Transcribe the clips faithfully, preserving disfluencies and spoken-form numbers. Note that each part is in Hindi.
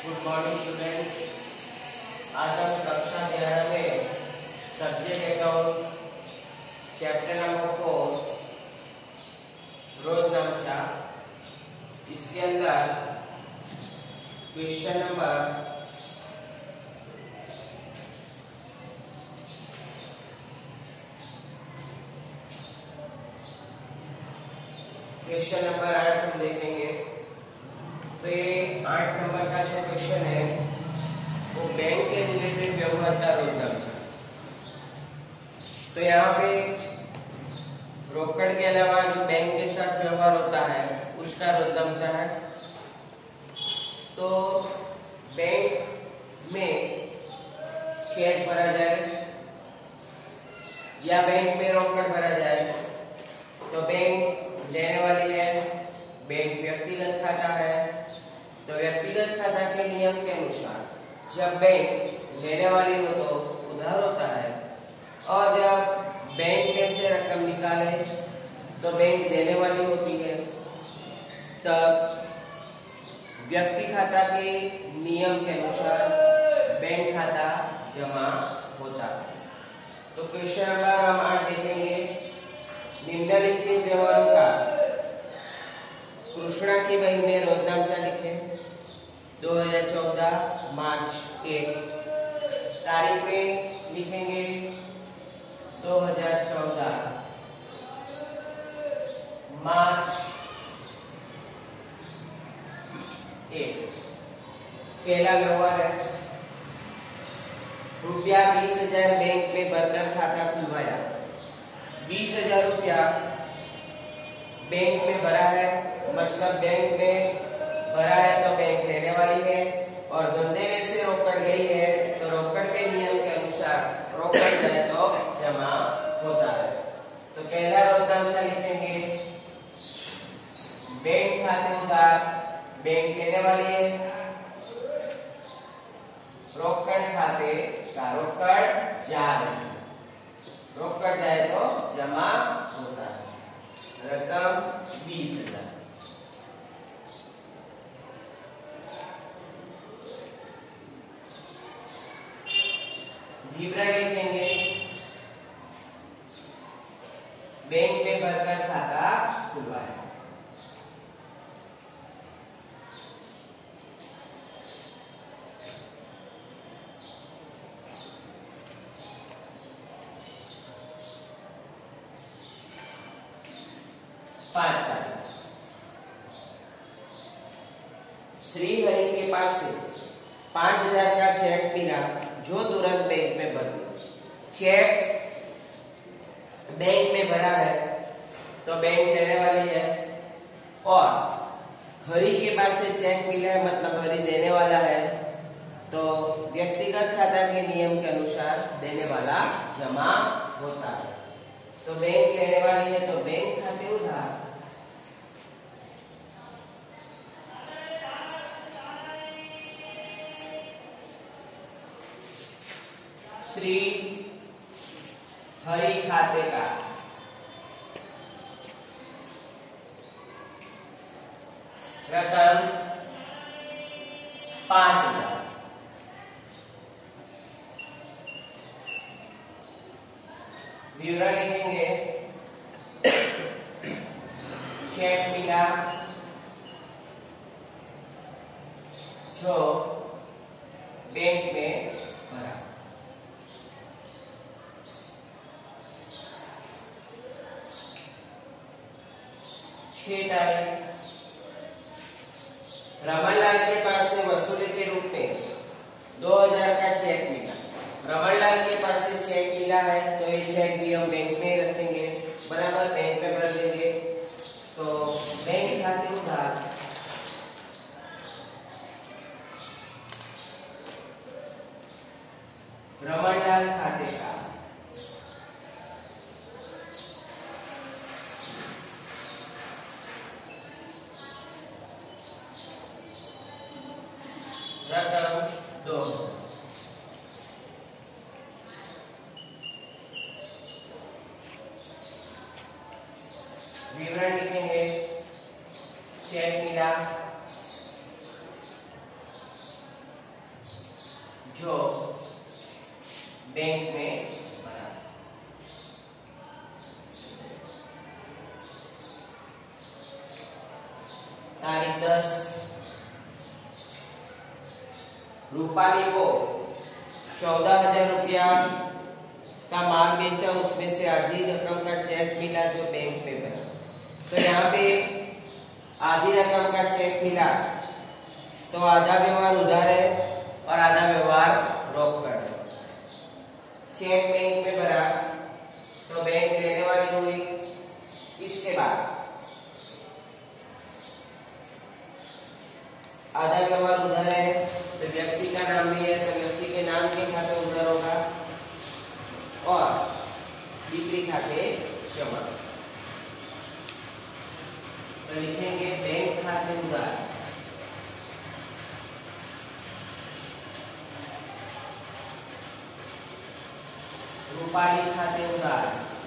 Good morning student. आज हम कक्षा ग्यारह में subject account chapter number four रोज नंबर चार, इसके अंदर क्वेश्चन नंबर क्वेश्चन नंबर आठ हम देखेंगे। तो ये आठ नंबर का जो क्वेश्चन है वो बैंक के रिलेटेड व्यवहार का रोज नंबर। तो यहाँ पे रोकड़ के अलावा जो बैंक के साथ व्यवहार होता है उसका रोज नंबर है। तो बैंक में चेक भरा जाए या बैंक में रोकड़ भरा जाए तो बैंक लेने वाली है, बैंक व्यक्तिगत खाता है। तो व्यक्तिगत खाता के नियम के अनुसार जब बैंक लेने वाली हो तो उधार होता है, और जब बैंक में से रकम निकाले तो बैंक देने वाली होती है। तब व्यक्ति खाता के नियम के अनुसार बैंक खाता जमा होता है। तो क्वेश्चन नंबर हम आठ देखेंगे। निम्नलिखित व्यवहारों का कृष्णा की बही में रोज नंबर लिखे। दो हजार चौदह मार्च एक तारीख में लिखेंगे दो हजार चौदह मार्च एक। पहला व्यवहार है रुपया बीस हजार बैंक में भरकर खाता खुलवाया। बीस हजार रुपया बैंक में भरा है, मतलब बैंक में भरा है तो बैंक लेने वाली है, और धंधे में से रोकड़ गई है तो रोकड़ के नियम के अनुसार रोकड़ जाए तो जमा होता है। तो पहला रोजनामा लिखेंगे बैंक खाते उधार, बैंक लेने वाली है, रोकड़ खाते का रोकड़ जा रही, रोकड़ जाए तो जमा होता है। रकम बीस हजार। विवरण लिखेंगे बैंक में भरकर खाता खुलवाया। पांच तारीख श्री हरि के पास से पांच हजार का चेक मिला जो तुरंत बैंक में भर दिया। चेक बैंक में भरा है तो बैंक लेने वाली है, और हरि के पास से चेक मिला है मतलब हरि देने वाला है, तो व्यक्तिगत खाता के नियम के अनुसार देने वाला जमा होता है। तो बैंक लेने वाली है तो बैंक खाते उधार, श्री हरि खाते का रकम पांच हजार। विवरण लिखेंगे चेक मिला जो बैंक में भरा। छह तारीख रमनलाल के पास से वसूली के रूप में दो हजार का चेक मिला। रमनलाल के पास से चेक मिला है तो ये चेक भी हम बैंक में रखेंगे, बराबर बैंक में भर देंगे। तो बैंक खाते उधार रमनलाल खाते का रकम दो। विवरण लिखेंगे चेक मिला बैंक में भरा। तारीख दस, रूपाली को चौदह हजार रुपया का माल बेचा, उसमें से आधी रकम का चेक मिला जो बैंक में बना। तो यहाँ पे आधी रकम का चेक मिला तो आधा व्यवहार उधार है और आधा व्यवहार रोक कर। चेक बैंक में भरा तो बैंक लेने वाली हुई। इसके बाद आधा व्यवहार उधार है तो व्यक्ति का नाम भी है तो व्यक्ति के नाम के खाते उधार होगा और बिक्री खाते जमा। तो लिखेंगे बैंक खाते उधार, रूपाली खाते उधार,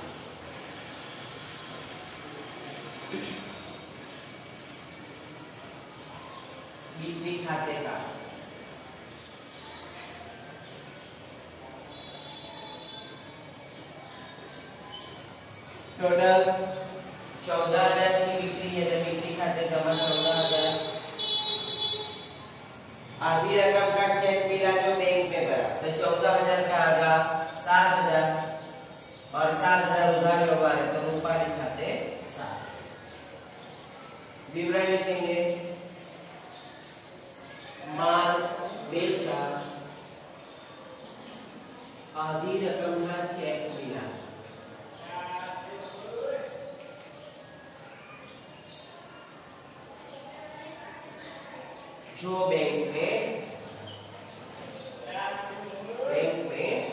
बिक्री खाते का, टोटल चौदह हजार की बिक्री है तो बिक्री खाते जमा चौदह हजार। आधी रकम का चेक मिला जो बैंक में भरा तो चौदह हजार का आधा सात हजार और सात हजार उधार व्यवहार है तो रूपाली खाते सात। विवरण लिखेंगे माल बेचा, आधी रकम का चेक मिला, जो बैंक में बैंक में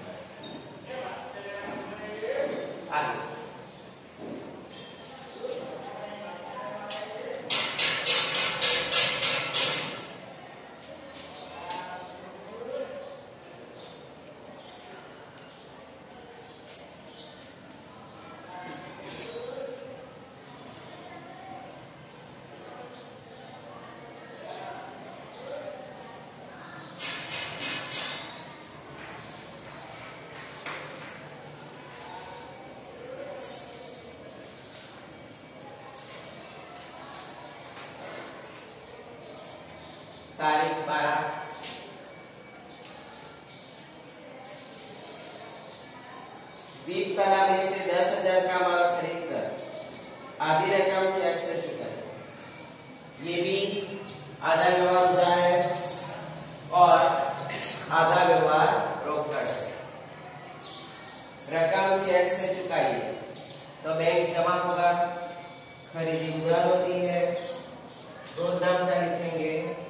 आगे। तारीख बारह, दीप कला में से दस हजार का माल खरीद कर आधी रकम चेक से चुकाई। ये भी आधा व्यवहार उधार है और आधा व्यवहार रोक कर। रकम चेक से चुकाई तो बैंक जमा होगा, खरीदी उधार होती है। दो नाम क्या लिखेंगे,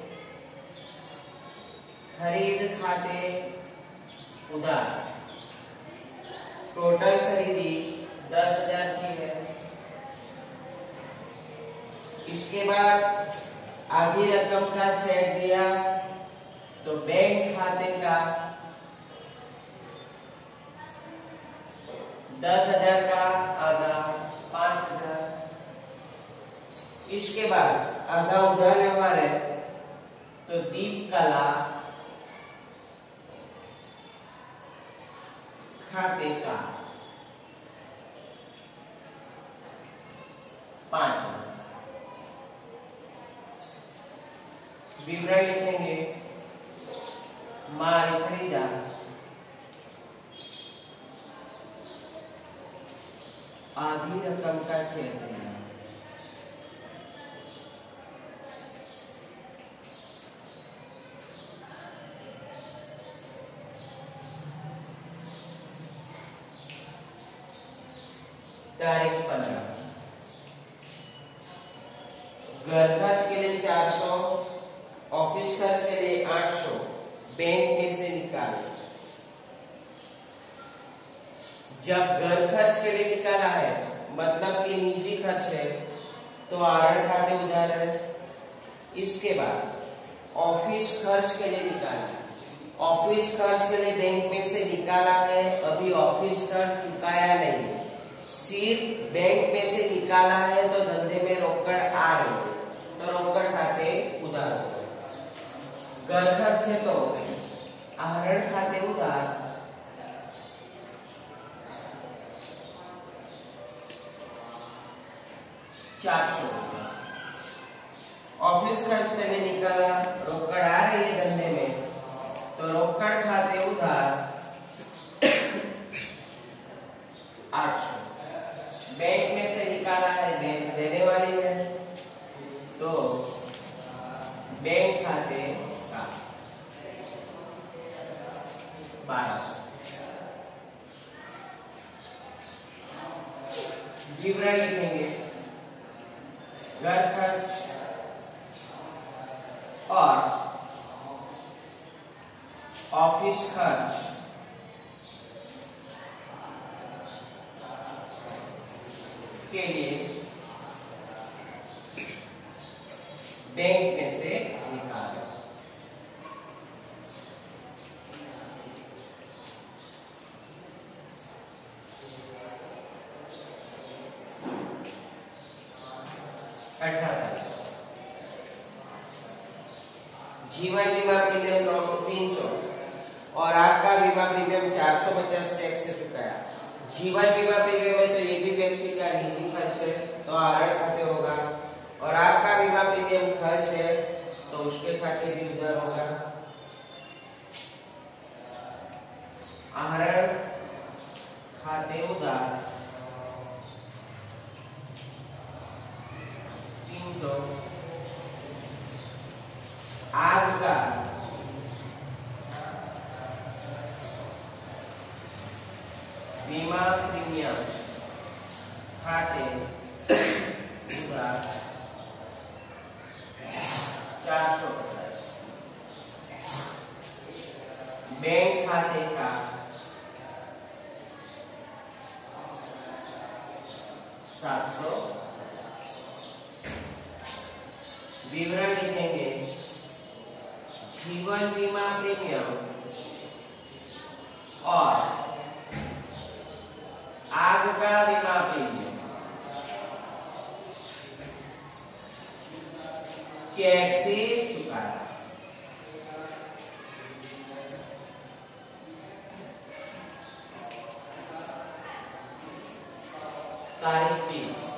खरीद खाते उधार। टोटल खरीदी दस हजार की है। इसके बाद आधी रकम का चेक दिया तो बैंक खाते का दस हजार का आधा पांच हजार। इसके बाद आधा उधार व्यवहार है तो दीप कला खाते का पांच। विवरण लिखेंगे माल खरीदा, आधी रकम का चेक देना, तारीख पंद्रह, घर खर्च के लिए चार सौ, ऑफिस खर्च के लिए आठ सौ बैंक में से निकाले। जब घर खर्च के लिए निकाला है मतलब कि निजी खर्च है तो आहरण खाते उधार है। इसके बाद ऑफिस खर्च के लिए निकाला, ऑफिस खर्च के लिए बैंक में से निकाला है, अभी ऑफिस खर्च चुकाया नहीं, सिर्फ बैंक में से निकाला है तो धंधे में रोकड़ आ रही तो रोकड़ खाते उधार हो। घर खर्च है तो आहरण खाते उधार, चार सौ रुपया। ऑफिस खर्च मैंने निकाला, रोकड़ आ रही है धंधे में, तो रोकड़ खाते उधार आठ सौ। बैंक में से निकाला है, बैंक देने वाली है, तो बैंक खाते का बारह सौ। विवरण लिखेंगे, घर खर्च और ऑफिस खर्च के लिए बैंक में से निकालें। अठारह जीवन बीमा प्रीमियम तीन सौ और आपका बीमा प्रीमियम चार सौ पचास चेक से चुकाया। जीवन बीमा प्रीमियम है तो ये भी व्यक्ति का निजी खर्च है, तो आहरण खाते होगा, और आपका बीमा प्रीमियम खर्च है तो उसके खाते भी उधार होगा। आहरण खाते उधार तीन सौ। आज का बीमा प्रीमियम खाते उधार चार सौ पचास। बैंक खाते का सात सौ। विवरण लिखेंगे, जीवन बीमा प्रीमियम और आग का बीमा प्रीमियम चेक से चुकाया। तारीख तीस।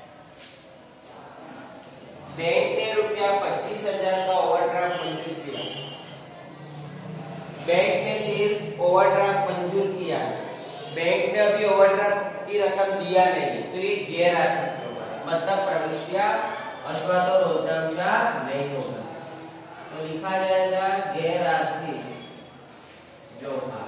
बैंक ने रुपया पच्चीस हजार का ओवरड्राफ्ट मंजूर किया। बैंक ने सिर्फ ओवरड्राफ्ट मंजूर किया, बैंक ने अभी ओवरड्राफ्ट की रकम दिया नहीं, तो ये गैर आर्थिक होगा, मतलब प्रविष्टिया अथवा तो रोजनामचा नहीं होगा, तो लिखा जाएगा गैर आर्थिक व्यवहार।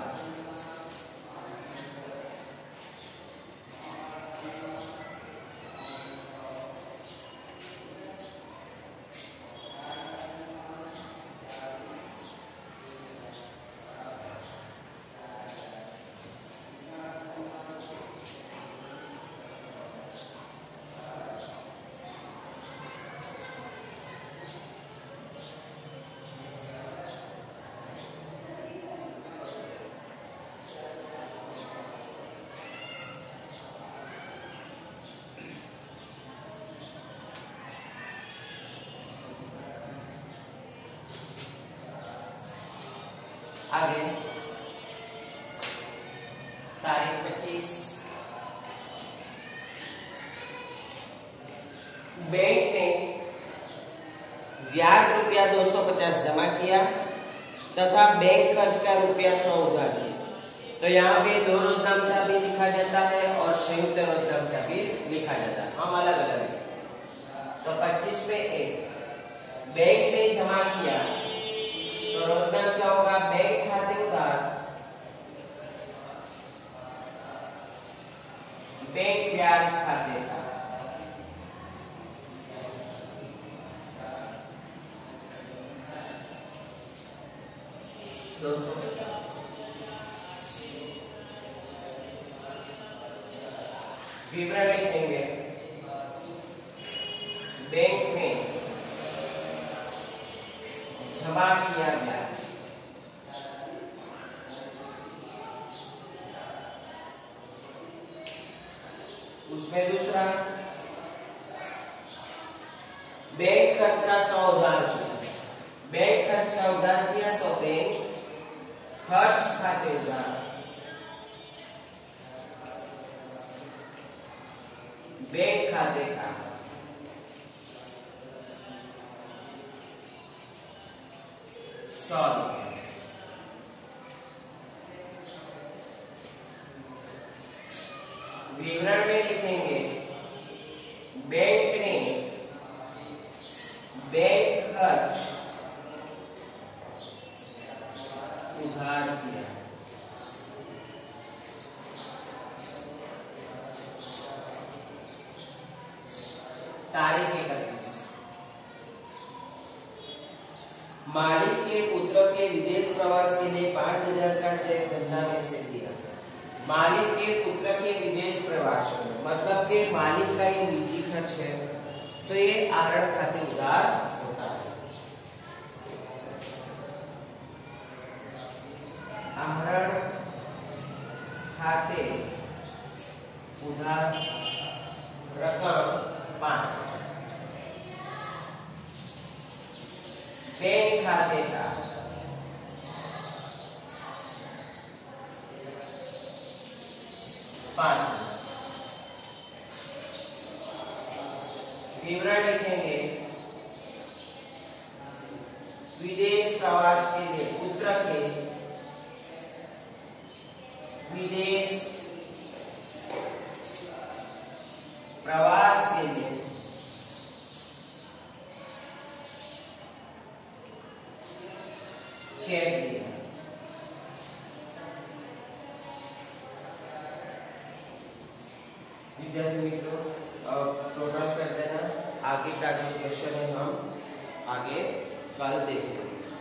आगे तारीख पच्चीस। बैंक ने ब्याज रुपया दो सौ पचास जमा किया तथा बैंक खर्च का रुपया सौ उधार किया। तो यहाँ पे दो रोजनामचा भी लिखा जाता है और संयुक्त रोजनामचा भी लिखा जाता है, हम अलग अलग है। तो पच्चीस में एक बैंक ने जमा किया तो रोजनामचा होगा बैंक खाते उधार बैंक ब्याज खाते का दो सौ पचास। विवरण लिखेंगे, बैंक में जमा किया ब्याज उसमें दूसरा बैंक खर्च का सौ उधार किया, बैंक खर्च का उधार किया तो बैंक खर्च खाते उधार बैंक खाते का सौ रुपया। विवरण में लिखेंगे बैंक ने बैंक खर्च उधार किया। तारीख इकतीस। मालिक के पुत्र के विदेश प्रवास के लिए पांच हजार का चेक धंधा में से दिया। मालिक के पुत्र के विदेश प्रवास मतलब के मालिक का ये निजी खर्च है, तो ये आहरण खाते उधार होता है। आहरण खाते उधार रकम पांच। बैंक खाते का पांच। विवरण लिखेंगे विदेश प्रवास के लिए पुत्र के विदेश प्रवास के लिए चेक दिया। विद्यार्थी मित्रों टोटल कर देना। आगे का जो क्वेश्चन है हम आगे कल देखेंगे।